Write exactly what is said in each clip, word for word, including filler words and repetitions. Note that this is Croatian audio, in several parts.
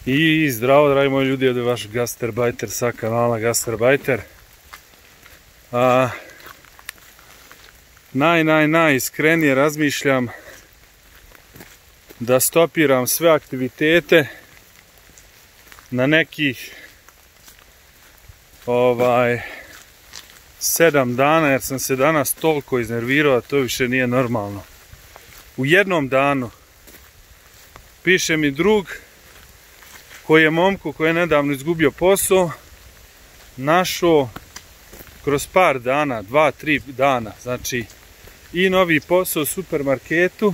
I zdravo, dragi moji ljudi, ovdje je vaš Gastarbajter sa kanala Gastarbajter. A, naj, naj, naj iskrenije razmišljam da stopiram sve aktivitete na nekih ovaj sedam dana, jer sam se danas toliko iznervirao, a to više nije normalno. U jednom danu piše mi drug koji je momku koji je nedavno izgubio posao našao kroz par dana, dva, tri dana, znači i novi posao u supermarketu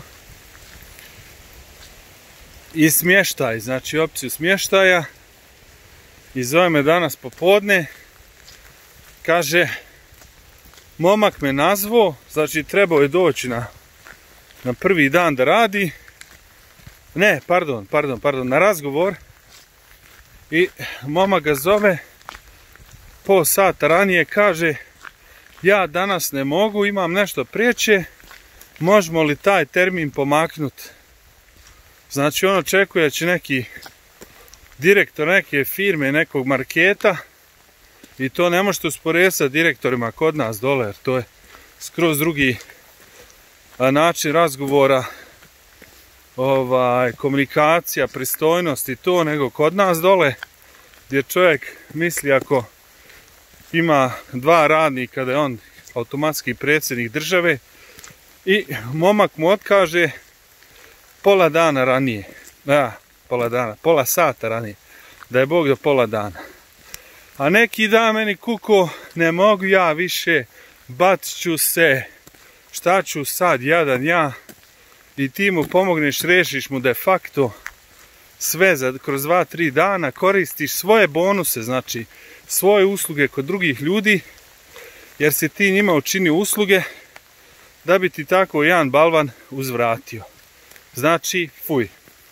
i smještaj, znači opciju smještaja. I zove me danas popodne, kaže, momak me nazvao, znači trebao je doći na, na prvi dan da radi, ne, pardon, pardon, pardon, na razgovor. I momak ga zove pol sata ranije, kaže, ja danas ne mogu, imam nešto priječe, možemo li taj termin pomaknuti? Znači on očekuje da će neki direktor neke firme, nekog marketa, i to ne možete usporediti sa direktorima kod nas dole, jer to je skroz drugi način razgovora, ovaj, komunikacija, pristojnost i to, nego kod nas dole, gdje čovjek misli ako ima dva radnika da je on automatski predsjednik države, i momak mu otkaže pola dana ranije, da, pola dana, pola sata ranije, da je Bog do pola dana. A neki dan meni kuko, ne mogu ja više, bacit ću se, šta ću sad, jadan ja, i ti mu pomogneš, rešiš mu de facto sve za kroz dva, tri dana, koristiš svoje bonuse, znači svoje usluge kod drugih ljudi, jer si ti njima učinio usluge da bi ti tako jedan balvan uzvratio. Znači, fuj.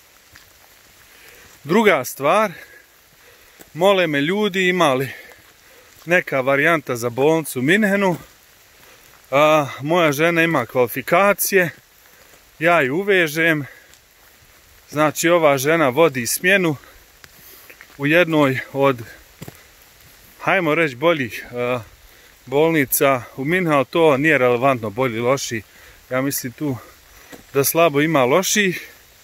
Druga stvar, mole me ljudi, imali neka varijanta za bolnicu u Minhenu, a, moja žena ima kvalifikacije, ja ju uvežem, znači ova žena vodi smjenu u jednoj od, hajmo reći, boljih a, bolnica u Minhenu, to nije relevantno bolji, loši, ja mislim tu da slabo ima loših.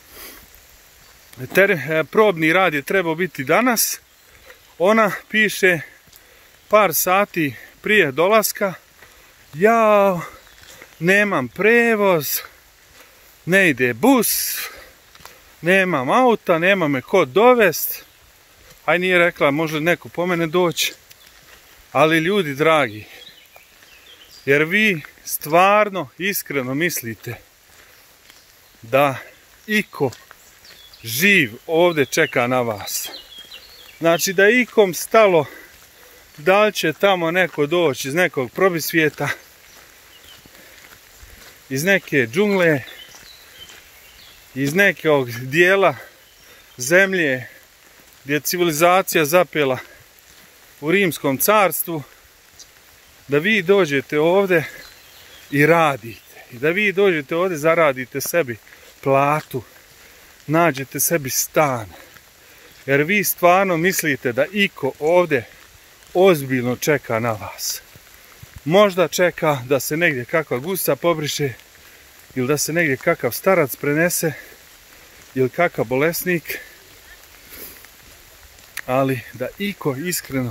Ter, probni rad je trebao biti danas, ona piše par sati prije dolaska, ja nemam prevoz, ne ide bus, nemam auta, nema me ko dovest. Aj nije rekla, može neko po mene doći. Ali ljudi dragi, jer vi stvarno, iskreno mislite da iko živ ovdje čeka na vas? Znači da je ikom stalo da li će tamo neko doći iz nekog probisvijeta, iz neke džungle, iz nekog dijela zemlje gdje je civilizacija zapela u Rimskom carstvu, da vi dođete ovdje i radite, i da vi dođete ovdje, zaradite sebi platu, nađete sebi stan, jer vi stvarno mislite da iko ovdje ozbiljno čeka na vas? Možda čeka da se negdje kakva gusa pobriše, ili da se negdje kakav starac prenese, ili kakav bolesnik, ali da iko iskreno,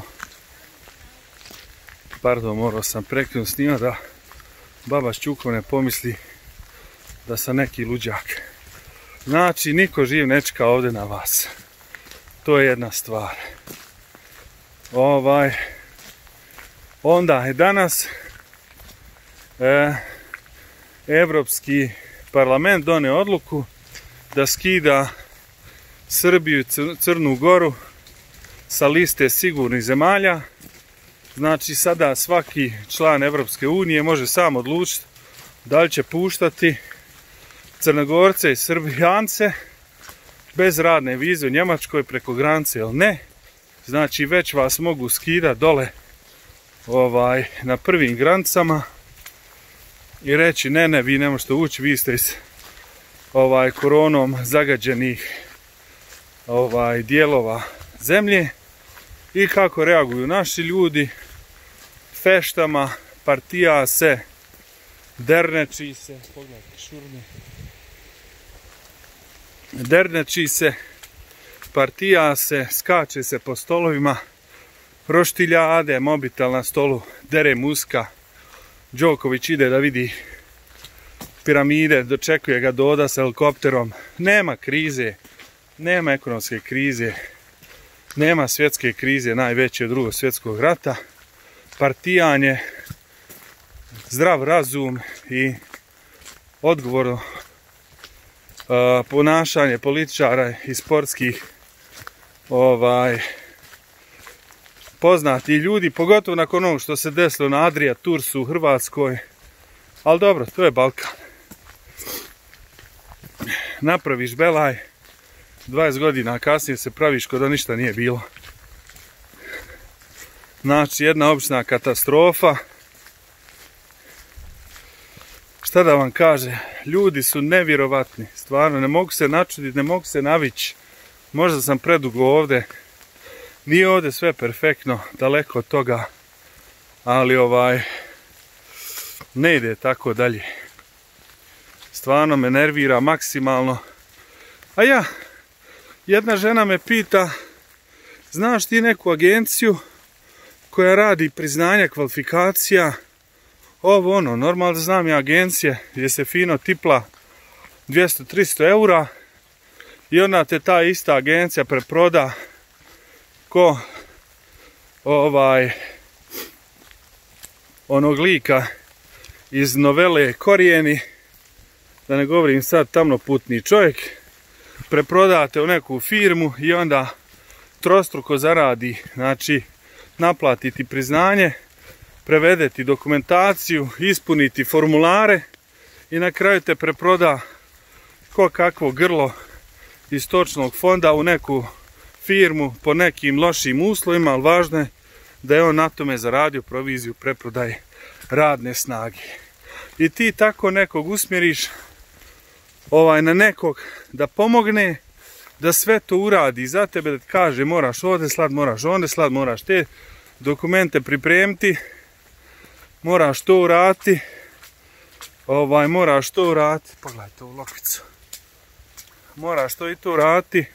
pardon, morao sam prekinuti snima da baba Šćuko ne pomisli da sam neki luđak. Znači, niko živ ne čeka ovdje na vas. To je jedna stvar. Ovaj, onda je danas e, Evropski parlament donio odluku da skida Srbiju i Crnu Goru sa liste sigurnih zemalja. Znači sada svaki član Evropske unije može sam odlučiti da li će puštati Crnogorce i Srbijance bez radne vize u Njemačkoj preko granice ili ne. Znači već vas mogu skidati dole ovaj, na prvim granicama i reći ne, ne, vi ne možete ući, vi ste iz ovaj, koronom zagađenih ovaj, dijelova zemlje i kako reaguju naši ljudi. Feštama, partija se, derneči se, pogledajte šurne, derneči se, partija se, skače se po stolovima, roštiljade, mobitel na stolu, dere muska, Đoković ide da vidi piramide, dočekuje ga Doda s helikopterom. Nema krize, nema ekonomske krize, nema svjetske krize najveće od drugog svjetskog rata. Partijanje, zdrav razum i odgovorno uh, ponašanje političara i sportskih ovaj, poznati ljudi, pogotovo nakon onog što se desilo na Adria Toursu u Hrvatskoj. Ali dobro, to je Balkan. Napraviš belaj, dvadeset godina kasnije se praviš kao da ništa nije bilo. Znači, jedna obična katastrofa. Šta da vam kaže, ljudi su nevjerovatni, stvarno, ne mogu se načuditi, ne mogu se navići. Možda sam predugo ovdje, nije ovdje sve perfektno, daleko od toga, ali ovaj, ne ide tako dalje. Stvarno me nervira maksimalno. A ja, jedna žena me pita, znaš ti neku agenciju koja radi priznanja kvalifikacija, ovo ono, normalno znam ja agencije gdje se fino tipla dvjesto do tristo eura i onda te ta ista agencija preproda ko ovaj onog lika iz novele Korijeni, da ne govorim sad tamnoputni čovjek, preprodate u neku firmu i onda trostruko zaradi, znači naplatiti priznanje, prevedeti dokumentaciju, ispuniti formulare i na kraju te preproda ko kakvo grlo iz stočnog fonda u neku firmu po nekim lošim uslovima, ali važno je da je on na tome zaradio proviziju preprodaje radne snage. I ti tako nekog usmjeriš ovaj, na nekog da pomogne, da sve to uradi za tebe, da ti kaže moraš ovdje slad, moraš ovdje slad, moraš te dokumente pripremiti, moraš to uraditi, ovaj, moraš to uraditi, pogledajte ovu lokvicu, moraš to i to uraditi.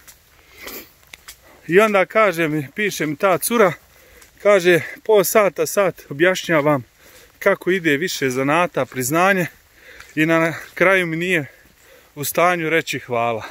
I onda kaže mi, piše mi ta cura, kaže pol sata, sat objašnjavam kako ide više zanata, priznanje i na kraju mi nije u stanju reći hvala.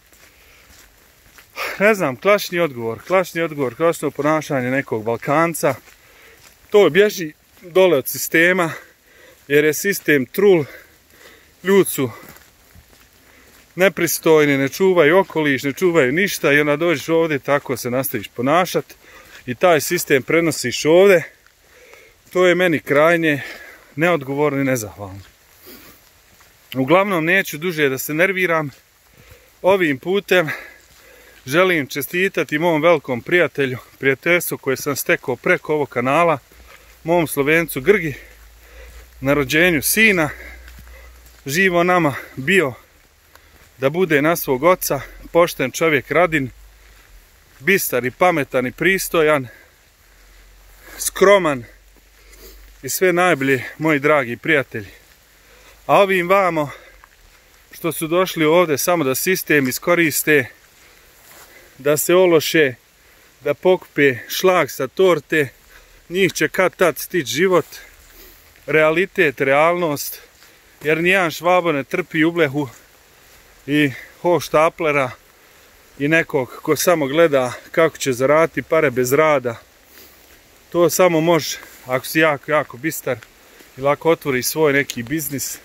Ne znam, klasični odgovor, klasični odgovor, klasično ponašanje nekog Balkanca. To bježi dole od sistema, jer je sistem trul, ljudi su nepristojni, ne čuvaju okoliš, ne čuvaju ništa i onda dođeš ovdje, tako se nastaviš ponašati i taj sistem prenosiš ovdje. To je meni krajnje neodgovorno i nezahvalno. Uglavnom, neću duže da se nerviram. Ovim putem želim čestitati mom velikom prijatelju, prijateljstvu koje sam stekao preko ovog kanala, mom Slovencu Grgi, na rođenju sina. Živo nama bio da bude na svog oca, pošten čovjek, radin, bistar i pametan i pristojan, skroman i sve najbolje, moji dragi prijatelji. A ovim vamo što su došli ovdje samo da sistem iskoriste, da se ološe, da pokupe šlag sa torte, njih će kad tad stići život, realitet, realnost, jer nijedan Švabo ne trpi ublehu i hoštaplera i nekog ko samo gleda kako će zaraditi pare bez rada. To samo može ako si jako, jako bistar ili ako otvori svoj neki biznis.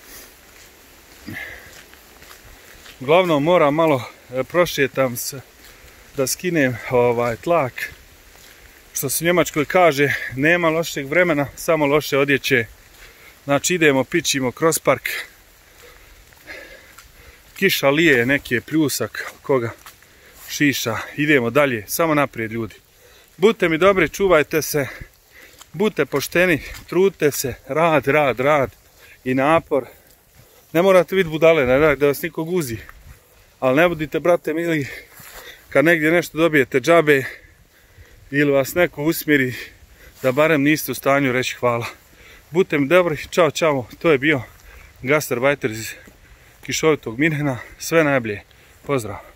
Uglavnom moram malo prošetam se da skinem ovaj tlak. Što se u Njemačkoj kaže, nema lošeg vremena, samo loše odjeće. Znači idemo, pićimo kroz park. Kiša lije, neki je pljusak, koga šiša. Idemo dalje, samo naprijed ljudi. Budite mi dobri, čuvajte se, budite pošteni, trudite se, rad, rad, rad i napor. Ne morate biti budale, ne da vas niko guzi. Ali ne budite, brate mili, kad negdje nešto dobijete džabe ili vas neko usmjeri, da barem niste u stanju reći hvala. Budite mi dobri, čao čao, to je bio gastarbajter iz kišovitog Minhena, sve najbolje, pozdrav.